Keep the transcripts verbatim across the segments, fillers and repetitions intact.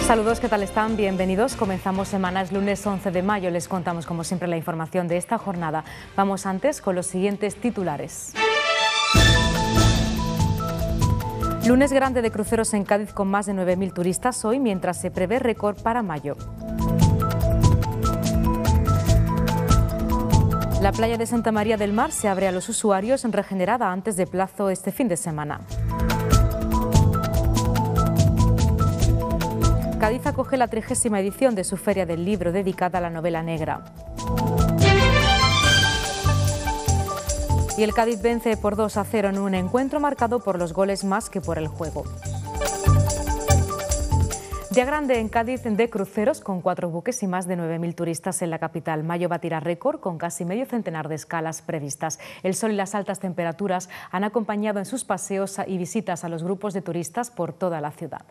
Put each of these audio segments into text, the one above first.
Saludos, ¿qué tal están? Bienvenidos. Comenzamos semana, es lunes once de mayo. Les contamos, como siempre, la información de esta jornada. Vamos antes con los siguientes titulares. Lunes grande de cruceros en Cádiz con más de nueve mil turistas hoy, mientras se prevé récord para mayo. La playa de Santa María del Mar se abre a los usuarios regenerada antes de plazo este fin de semana. Cádiz acoge la trigésima edición de su Feria del Libro dedicada a la novela negra. Y el Cádiz vence por dos a cero en un encuentro marcado por los goles más que por el juego. Día grande en Cádiz de cruceros con cuatro buques y más de nueve mil turistas en la capital. Mayo batirá récord con casi medio centenar de escalas previstas. El sol y las altas temperaturas han acompañado en sus paseos y visitas a los grupos de turistas por toda la ciudad.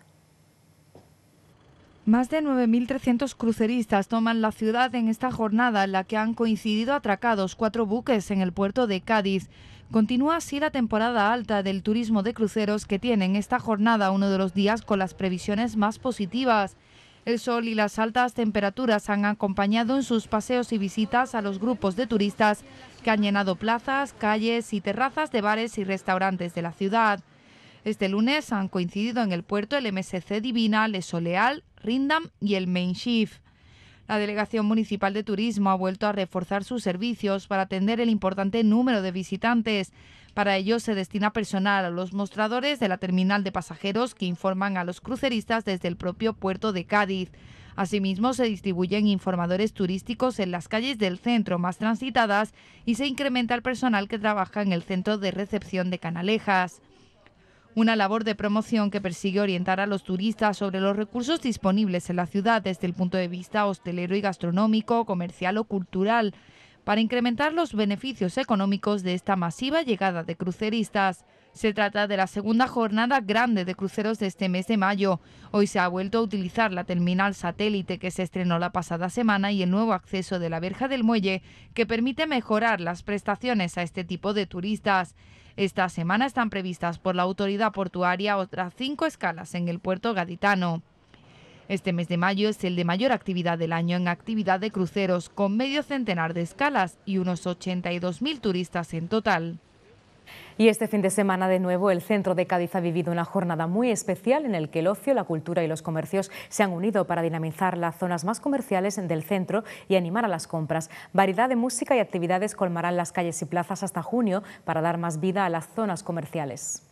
Más de nueve mil trescientos cruceristas toman la ciudad en esta jornada en la que han coincidido atracados cuatro buques en el puerto de Cádiz. Continúa así la temporada alta del turismo de cruceros, que tiene en esta jornada uno de los días con las previsiones más positivas. El sol y las altas temperaturas han acompañado en sus paseos y visitas a los grupos de turistas que han llenado plazas, calles y terrazas de bares y restaurantes de la ciudad. Este lunes han coincidido en el puerto el M S C Divina, Le Soleal, Rindam y el Main Shift. La Delegación Municipal de Turismo ha vuelto a reforzar sus servicios para atender el importante número de visitantes. Para ello se destina personal a los mostradores de la terminal de pasajeros que informan a los cruceristas desde el propio puerto de Cádiz. Asimismo, se distribuyen informadores turísticos en las calles del centro más transitadas y se incrementa el personal que trabaja en el centro de recepción de Canalejas. Una labor de promoción que persigue orientar a los turistas sobre los recursos disponibles en la ciudad desde el punto de vista hostelero y gastronómico, comercial o cultural, para incrementar los beneficios económicos de esta masiva llegada de cruceristas. Se trata de la segunda jornada grande de cruceros de este mes de mayo. Hoy se ha vuelto a utilizar la terminal satélite que se estrenó la pasada semana y el nuevo acceso de la Verja del Muelle, que permite mejorar las prestaciones a este tipo de turistas. Esta semana están previstas por la autoridad portuaria otras cinco escalas en el puerto gaditano. Este mes de mayo es el de mayor actividad del año en actividad de cruceros, con medio centenar de escalas y unos ochenta y dos mil turistas en total. Y este fin de semana, de nuevo, el centro de Cádiz ha vivido una jornada muy especial en el que el ocio, la cultura y los comercios se han unido para dinamizar las zonas más comerciales del centro y animar a las compras. Variedad de música y actividades colmarán las calles y plazas hasta junio para dar más vida a las zonas comerciales.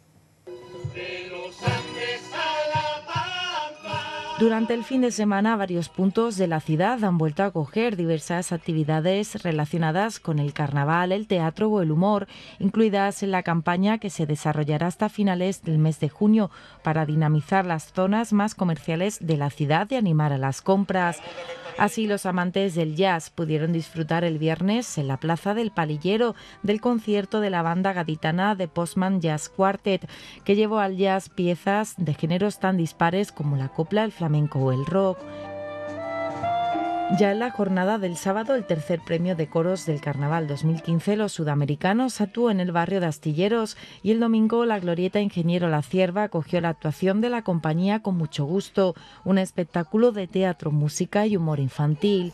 Durante el fin de semana, varios puntos de la ciudad han vuelto a acoger diversas actividades relacionadas con el carnaval, el teatro o el humor, incluidas en la campaña que se desarrollará hasta finales del mes de junio para dinamizar las zonas más comerciales de la ciudad y animar a las compras. Así, los amantes del jazz pudieron disfrutar el viernes en la Plaza del Palillero del concierto de la banda gaditana The Postman Jazz Quartet, que llevó al jazz piezas de géneros tan dispares como la copla, el flamenco o el rock. Ya en la jornada del sábado, el tercer premio de coros del Carnaval dos mil quince, Los Sudamericanos, actuó en el barrio de Astilleros, y el domingo la Glorieta Ingeniero La Cierva acogió la actuación de la compañía Con Mucho Gusto, un espectáculo de teatro, música y humor infantil.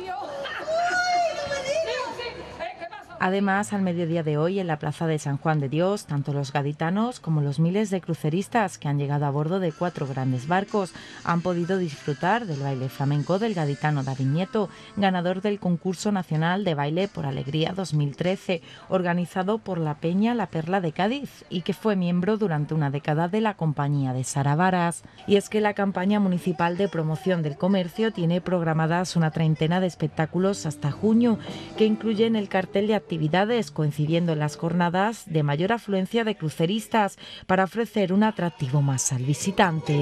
Además, al mediodía de hoy, en la plaza de San Juan de Dios, tanto los gaditanos como los miles de cruceristas que han llegado a bordo de cuatro grandes barcos han podido disfrutar del baile flamenco del gaditano David Nieto, ganador del concurso nacional de baile por alegría dos mil trece, organizado por la Peña La Perla de Cádiz, y que fue miembro durante una década de la compañía de Sara Varas. Y es que la campaña municipal de promoción del comercio tiene programadas una treintena de espectáculos hasta junio, que incluyen el cartel de actividades coincidiendo en las jornadas de mayor afluencia de cruceristas para ofrecer un atractivo más al visitante.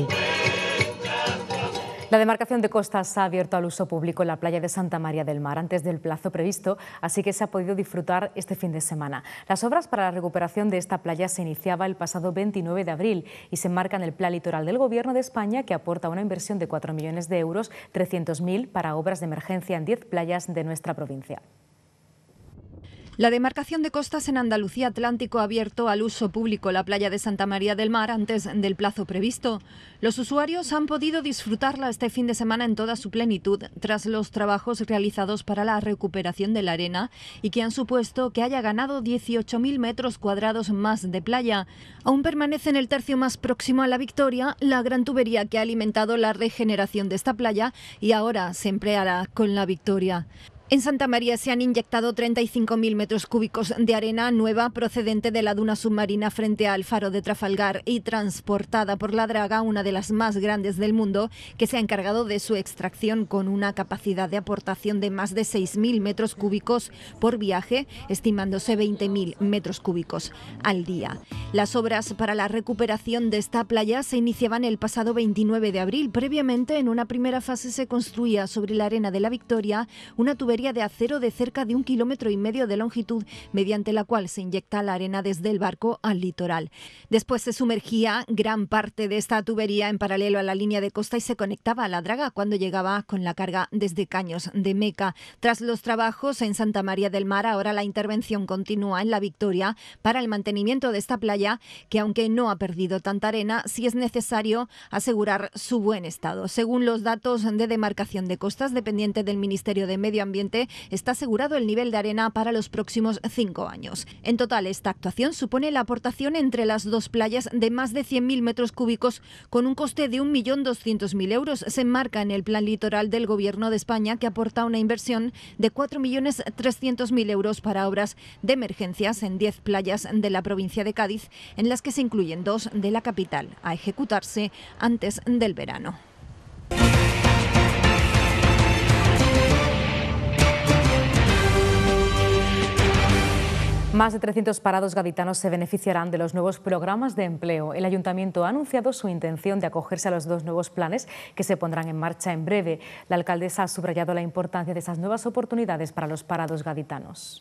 La demarcación de costas ha abierto al uso público en la playa de Santa María del Mar antes del plazo previsto, así que se ha podido disfrutar este fin de semana. Las obras para la recuperación de esta playa se iniciaba el pasado veintinueve de abril y se enmarcan en el Plan Litoral del Gobierno de España, que aporta una inversión de cuatro millones de euros, trescientos mil para obras de emergencia en diez playas de nuestra provincia. La demarcación de costas en Andalucía Atlántico ha abierto al uso público la playa de Santa María del Mar antes del plazo previsto. Los usuarios han podido disfrutarla este fin de semana en toda su plenitud tras los trabajos realizados para la recuperación de la arena y que han supuesto que haya ganado dieciocho mil metros cuadrados más de playa. Aún permanece en el tercio más próximo a la Victoria la gran tubería que ha alimentado la regeneración de esta playa y ahora se empleará con la Victoria. En Santa María se han inyectado treinta y cinco mil metros cúbicos de arena nueva procedente de la duna submarina frente al faro de Trafalgar y transportada por la draga, una de las más grandes del mundo, que se ha encargado de su extracción con una capacidad de aportación de más de seis mil metros cúbicos por viaje, estimándose veinte mil metros cúbicos al día. Las obras para la recuperación de esta playa se iniciaban el pasado veintinueve de abril. Previamente, en una primera fase se construía sobre la arena de la Victoria una tubería de acero de cerca de un kilómetro y medio de longitud, mediante la cual se inyecta la arena desde el barco al litoral. Después se sumergía gran parte de esta tubería en paralelo a la línea de costa y se conectaba a la draga cuando llegaba con la carga desde Caños de Meca. Tras los trabajos en Santa María del Mar, ahora la intervención continúa en la Victoria para el mantenimiento de esta playa, que aunque no ha perdido tanta arena, sí es necesario asegurar su buen estado. Según los datos de demarcación de costas dependiente del Ministerio de Medio Ambiente, está asegurado el nivel de arena para los próximos cinco años. En total, esta actuación supone la aportación entre las dos playas de más de cien mil metros cúbicos con un coste de un millón doscientos mil euros. Se enmarca en el Plan Litoral del Gobierno de España, que aporta una inversión de cuatro millones trescientos mil euros para obras de emergencias en diez playas de la provincia de Cádiz, en las que se incluyen dos de la capital, a ejecutarse antes del verano. Más de trescientos parados gaditanos se beneficiarán de los nuevos programas de empleo. El Ayuntamiento ha anunciado su intención de acogerse a los dos nuevos planes que se pondrán en marcha en breve. La alcaldesa ha subrayado la importancia de esas nuevas oportunidades para los parados gaditanos.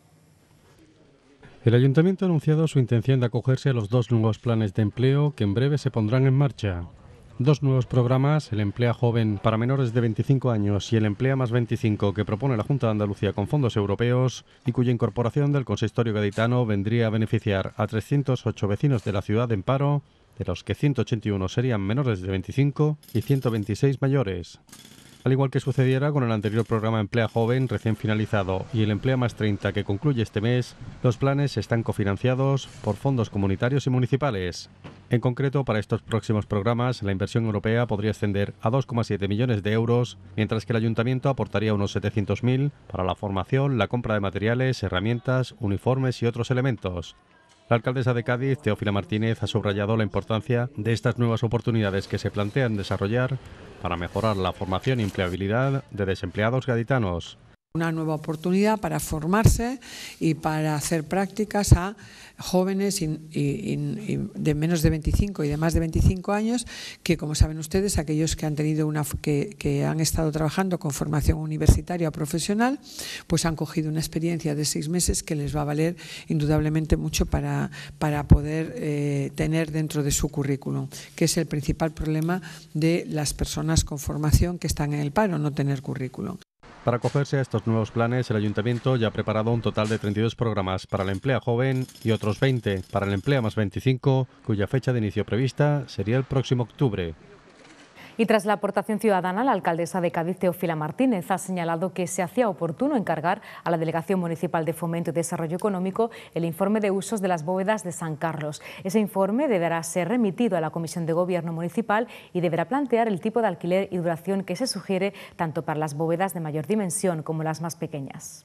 El Ayuntamiento ha anunciado su intención de acogerse a los dos nuevos planes de empleo que en breve se pondrán en marcha. Dos nuevos programas, el Emplea Joven para menores de veinticinco años y el Emplea más veinticinco, que propone la Junta de Andalucía con fondos europeos y cuya incorporación del consistorio gaditano vendría a beneficiar a trescientos ocho vecinos de la ciudad en paro, de los que ciento ochenta y uno serían menores de veinticinco y ciento veintiséis mayores. Al igual que sucediera con el anterior programa Emplea Joven recién finalizado y el Emplea más treinta que concluye este mes, los planes están cofinanciados por fondos comunitarios y municipales. En concreto, para estos próximos programas, la inversión europea podría ascender a dos coma siete millones de euros, mientras que el Ayuntamiento aportaría unos setecientos mil para la formación, la compra de materiales, herramientas, uniformes y otros elementos. La alcaldesa de Cádiz, Teófila Martínez, ha subrayado la importancia de estas nuevas oportunidades que se plantean desarrollar para mejorar la formación y empleabilidad de desempleados gaditanos. Una nueva oportunidad para formarse y para hacer prácticas a jóvenes y, y, y de menos de veinticinco y de más de veinticinco años, que como saben ustedes, aquellos que han tenido una que, que han estado trabajando con formación universitaria o profesional, pues han cogido una experiencia de seis meses que les va a valer indudablemente mucho para, para poder eh, tener dentro de su currículum, que es el principal problema de las personas con formación que están en el paro, no tener currículum. Para acogerse a estos nuevos planes, el Ayuntamiento ya ha preparado un total de treinta y dos programas para el Emplea Joven y otros veinte para el Emplea más veinticinco, cuya fecha de inicio prevista sería el próximo octubre. Y tras la aportación ciudadana, la alcaldesa de Cádiz, Teófila Martínez, ha señalado que se hacía oportuno encargar a la Delegación Municipal de Fomento y Desarrollo Económico el informe de usos de las bóvedas de San Carlos. Ese informe deberá ser remitido a la Comisión de Gobierno Municipal y deberá plantear el tipo de alquiler y duración que se sugiere tanto para las bóvedas de mayor dimensión como las más pequeñas.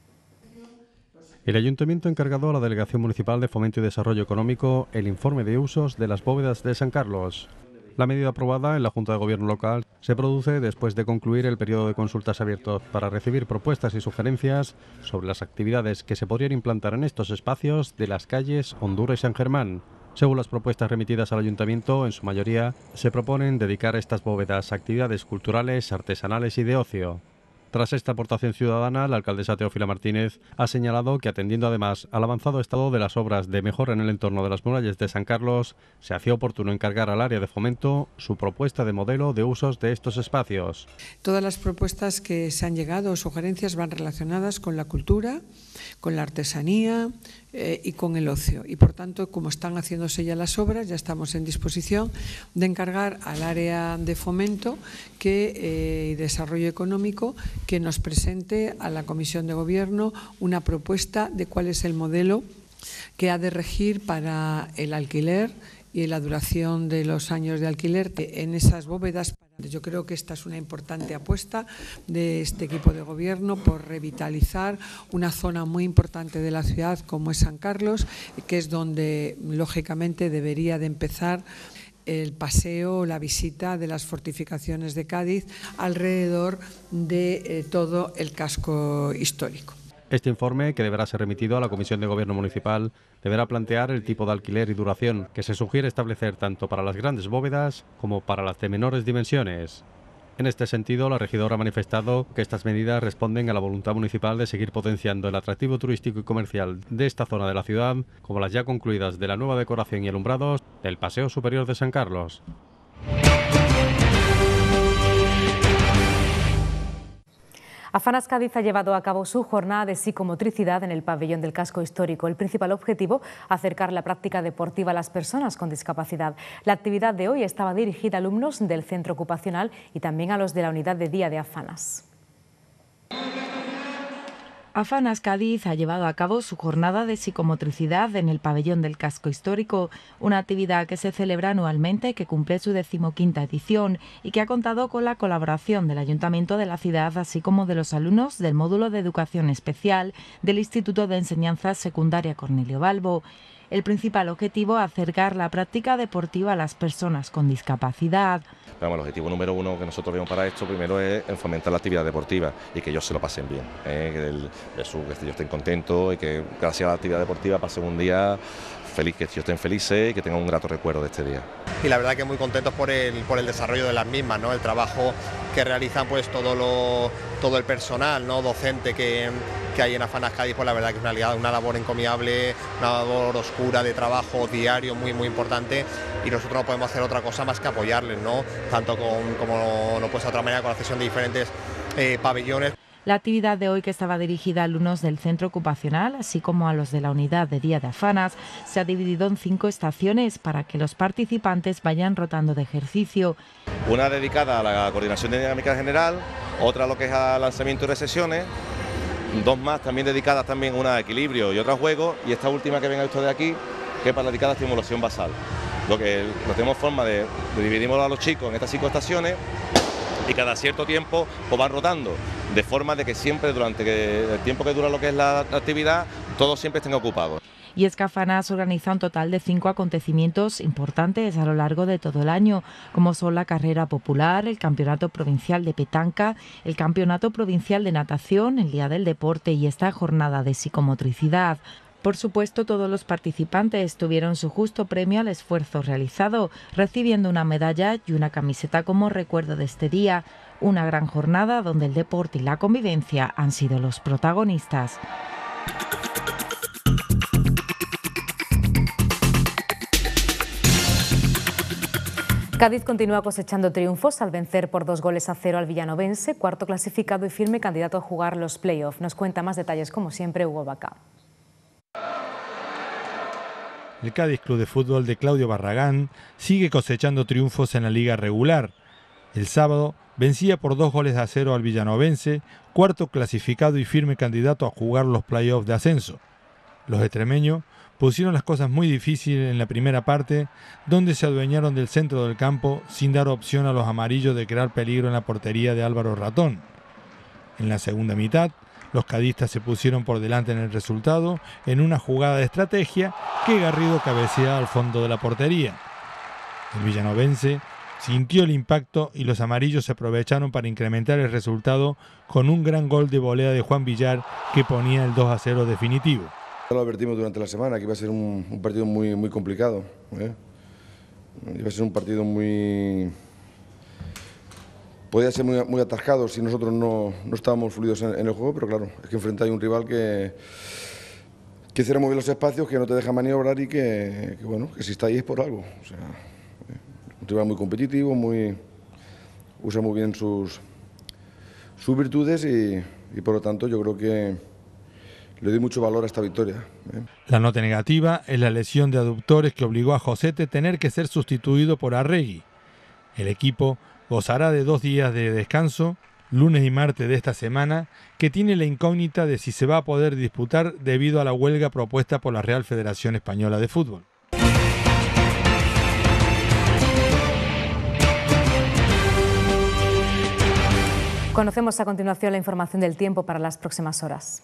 El Ayuntamiento ha encargado a la Delegación Municipal de Fomento y Desarrollo Económico el informe de usos de las bóvedas de San Carlos. La medida aprobada en la Junta de Gobierno local se produce después de concluir el periodo de consultas abiertos para recibir propuestas y sugerencias sobre las actividades que se podrían implantar en estos espacios de las calles Honduras y San Germán. Según las propuestas remitidas al Ayuntamiento, en su mayoría se proponen dedicar estas bóvedas a actividades culturales, artesanales y de ocio. Tras esta aportación ciudadana, la alcaldesa Teófila Martínez ha señalado que, atendiendo además al avanzado estado de las obras de mejora en el entorno de las murallas de San Carlos, se hacía oportuno encargar al área de fomento su propuesta de modelo de usos de estos espacios. Todas las propuestas que se han llegado o sugerencias van relacionadas con la cultura, con la artesanía eh, y con el ocio. Y por tanto, como están haciéndose ya las obras, ya estamos en disposición de encargar al área de fomento que, eh, y desarrollo económico que nos presente a la Comisión de Gobierno una propuesta de cuál es el modelo que ha de regir para el alquiler y la duración de los años de alquiler en esas bóvedas. Yo creo que esta es una importante apuesta de este equipo de gobierno por revitalizar una zona muy importante de la ciudad como es San Carlos, que es donde lógicamente debería de empezar el paseo, la visita de las fortificaciones de Cádiz alrededor de eh, todo el casco histórico. Este informe, que deberá ser remitido a la Comisión de Gobierno Municipal, deberá plantear el tipo de alquiler y duración que se sugiere establecer tanto para las grandes bóvedas como para las de menores dimensiones. En este sentido, la regidora ha manifestado que estas medidas responden a la voluntad municipal de seguir potenciando el atractivo turístico y comercial de esta zona de la ciudad, como las ya concluidas de la nueva decoración y alumbrados del Paseo Superior de San Carlos. Afanas Cádiz ha llevado a cabo su jornada de psicomotricidad en el pabellón del casco histórico. El principal objetivo, acercar la práctica deportiva a las personas con discapacidad. La actividad de hoy estaba dirigida a alumnos del centro ocupacional y también a los de la unidad de día de Afanas. Afanas Cádiz ha llevado a cabo su jornada de psicomotricidad en el pabellón del casco histórico, una actividad que se celebra anualmente, que cumple su decimoquinta edición y que ha contado con la colaboración del Ayuntamiento de la ciudad, así como de los alumnos del módulo de educación especial del Instituto de Enseñanza Secundaria Cornelio Balbo. El principal objetivo, acercar la práctica deportiva a las personas con discapacidad. Pero el objetivo número uno que nosotros vemos para esto primero es el fomentar la actividad deportiva y que ellos se lo pasen bien, ¿eh? que, el, que, su, que ellos estén contentos y que gracias a la actividad deportiva pasen un día feliz, que ellos estén felices y que tengan un grato recuerdo de este día. Y la verdad que muy contentos por el, por el desarrollo de las mismas, ¿no? El trabajo que realizan pues todo, lo, todo el personal, ¿no? docente que, que hay en Afanas Cádiz, pues la verdad que es una, una labor encomiable, una labor oscura de trabajo diario muy muy importante, y nosotros no podemos hacer otra cosa más que apoyarles, ¿no? Tanto con, como no puede ser de otra manera, con la cesión de diferentes eh, pabellones. La actividad de hoy, que estaba dirigida a alumnos del centro ocupacional, así como a los de la unidad de día de Afanas, se ha dividido en cinco estaciones para que los participantes vayan rotando de ejercicio. Una dedicada a la coordinación de dinámica general, otra a lo que es al lanzamiento de sesiones, dos más también dedicadas también una a equilibrio y otra a juego, y esta última que ven ustedes aquí, que es para la dedicada a estimulación basal. Lo que no tenemos forma de, de dividimos a los chicos en estas cinco estaciones y cada cierto tiempo pues van rotando, de forma de que siempre durante el tiempo que dura lo que es la actividad, todos siempre estén ocupados. Y es que Afanas organiza un total de cinco acontecimientos importantes a lo largo de todo el año, como son la carrera popular, el campeonato provincial de petanca, el campeonato provincial de natación, el día del deporte y esta jornada de psicomotricidad. Por supuesto, todos los participantes tuvieron su justo premio al esfuerzo realizado, recibiendo una medalla y una camiseta como recuerdo de este día. Una gran jornada donde el deporte y la convivencia han sido los protagonistas. Cádiz continúa cosechando triunfos al vencer por dos goles a cero al villanovense, cuarto clasificado y firme candidato a jugar los play-off. Nos cuenta más detalles, como siempre, Hugo Bacá. El Cádiz Club de Fútbol de Claudio Barragán sigue cosechando triunfos en la liga regular. El sábado vencía por dos goles a cero al villanovense, cuarto clasificado y firme candidato a jugar los play-offs de ascenso. Los extremeños pusieron las cosas muy difíciles en la primera parte, donde se adueñaron del centro del campo sin dar opción a los amarillos de crear peligro en la portería de Álvaro Ratón. En la segunda mitad, los cadistas se pusieron por delante en el resultado en una jugada de estrategia que Garrido cabeceaba al fondo de la portería. El villanovense sintió el impacto y los amarillos se aprovecharon para incrementar el resultado con un gran gol de volea de Juan Villar que ponía el dos a cero definitivo. Lo advertimos durante la semana que iba a ser un, un partido muy, muy complicado, ¿eh? Iba a ser un partido muy, podía ser muy, muy atascado si nosotros no, no estábamos fluidos en, en el juego, pero claro, es que enfrente hay un rival que, que cierra muy bien los espacios, que no te deja maniobrar y que, que bueno, que si está ahí es por algo. O sea, un rival muy competitivo, muy, usa muy bien sus, sus virtudes y, y por lo tanto yo creo que le doy mucho valor a esta victoria. ¿eh? La nota negativa es la lesión de aductores que obligó a Josete a tener que ser sustituido por Arregui. El equipo gozará de dos días de descanso, lunes y martes de esta semana, que tiene la incógnita de si se va a poder disputar debido a la huelga propuesta por la Real Federación Española de Fútbol. Conocemos a continuación la información del tiempo para las próximas horas.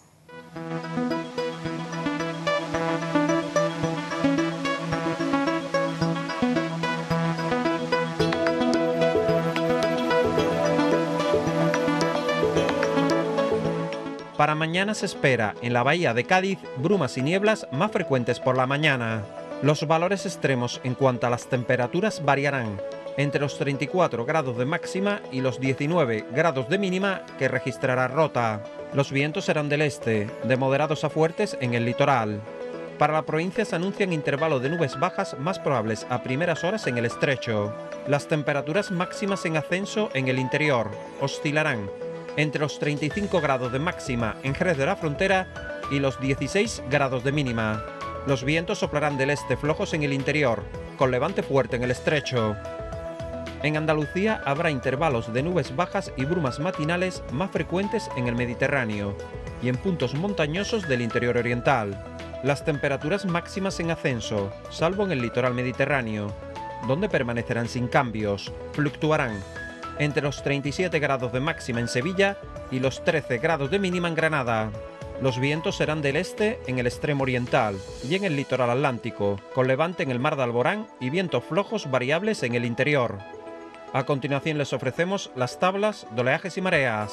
Para mañana se espera en la bahía de Cádiz brumas y nieblas más frecuentes por la mañana. Los valores extremos en cuanto a las temperaturas variarán entre los treinta y cuatro grados de máxima y los diecinueve grados de mínima que registrará Rota. Los vientos serán del este, de moderados a fuertes en el litoral. Para la provincia se anuncian intervalos de nubes bajas más probables a primeras horas en el estrecho. Las temperaturas máximas en ascenso en el interior oscilarán entre los treinta y cinco grados de máxima en Jerez de la Frontera y los dieciséis grados de mínima. Los vientos soplarán del este flojos en el interior, con levante fuerte en el estrecho. En Andalucía habrá intervalos de nubes bajas y brumas matinales más frecuentes en el Mediterráneo y en puntos montañosos del interior oriental. Las temperaturas máximas en ascenso, salvo en el litoral mediterráneo, donde permanecerán sin cambios, fluctuarán entre los treinta y siete grados de máxima en Sevilla y los trece grados de mínima en Granada. Los vientos serán del este en el extremo oriental y en el litoral atlántico, con levante en el mar de Alborán y vientos flojos variables en el interior. A continuación les ofrecemos las tablas de oleajes y mareas.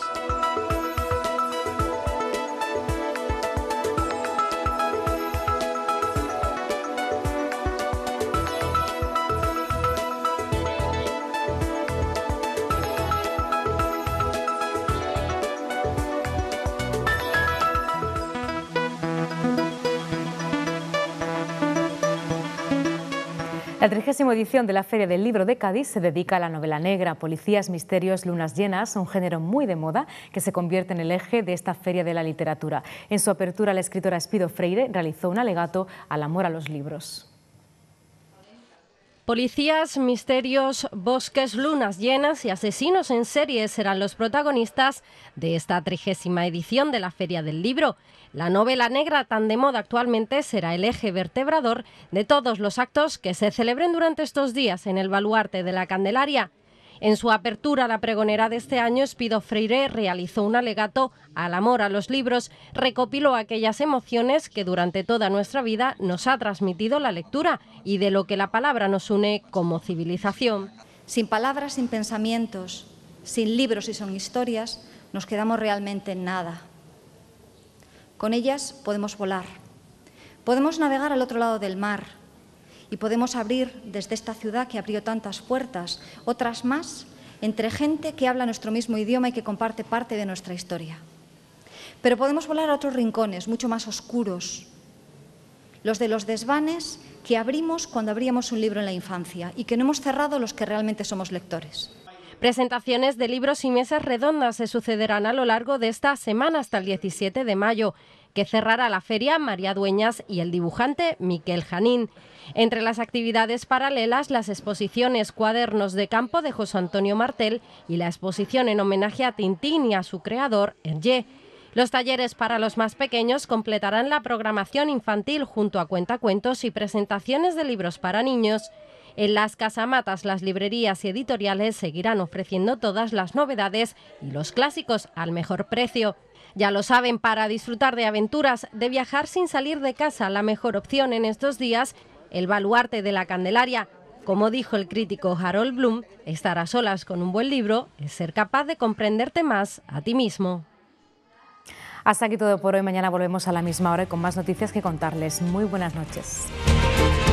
La trigésima edición de la Feria del Libro de Cádiz se dedica a la novela negra, policías, misterios, lunas llenas, un género muy de moda que se convierte en el eje de esta feria de la literatura. En su apertura, la escritora Espido Freire realizó un alegato al amor a los libros. Policías, misterios, bosques, lunas llenas y asesinos en serie serán los protagonistas de esta trigésima edición de la Feria del Libro. La novela negra, tan de moda actualmente, será el eje vertebrador de todos los actos que se celebren durante estos días en el baluarte de la Candelaria. En su apertura, la pregonera de este año, Espido Freire, realizó un alegato al amor a los libros, recopiló aquellas emociones que durante toda nuestra vida nos ha transmitido la lectura y de lo que la palabra nos une como civilización. Sin palabras, sin pensamientos, sin libros y sin historias, nos quedamos realmente en nada. Con ellas podemos volar, podemos navegar al otro lado del mar, y podemos abrir desde esta ciudad que abrió tantas puertas, otras más, entre gente que habla nuestro mismo idioma y que comparte parte de nuestra historia. Pero podemos volar a otros rincones, mucho más oscuros, los de los desvanes que abrimos cuando abríamos un libro en la infancia y que no hemos cerrado los que realmente somos lectores. Presentaciones de libros y mesas redondas se sucederán a lo largo de esta semana hasta el diecisiete de mayo, que cerrará la feria María Dueñas y el dibujante Miquel Janín. Entre las actividades paralelas, las exposiciones Cuadernos de Campo de José Antonio Martel y la exposición en homenaje a Tintín y a su creador, Hergé. Los talleres para los más pequeños completarán la programación infantil junto a cuentacuentos y presentaciones de libros para niños. En las casamatas, las librerías y editoriales seguirán ofreciendo todas las novedades y los clásicos al mejor precio. Ya lo saben, para disfrutar de aventuras, de viajar sin salir de casa, la mejor opción en estos días, el baluarte de la Candelaria. Como dijo el crítico Harold Bloom, estar a solas con un buen libro es ser capaz de comprenderte más a ti mismo. Hasta aquí todo por hoy. Mañana volvemos a la misma hora y con más noticias que contarles. Muy buenas noches.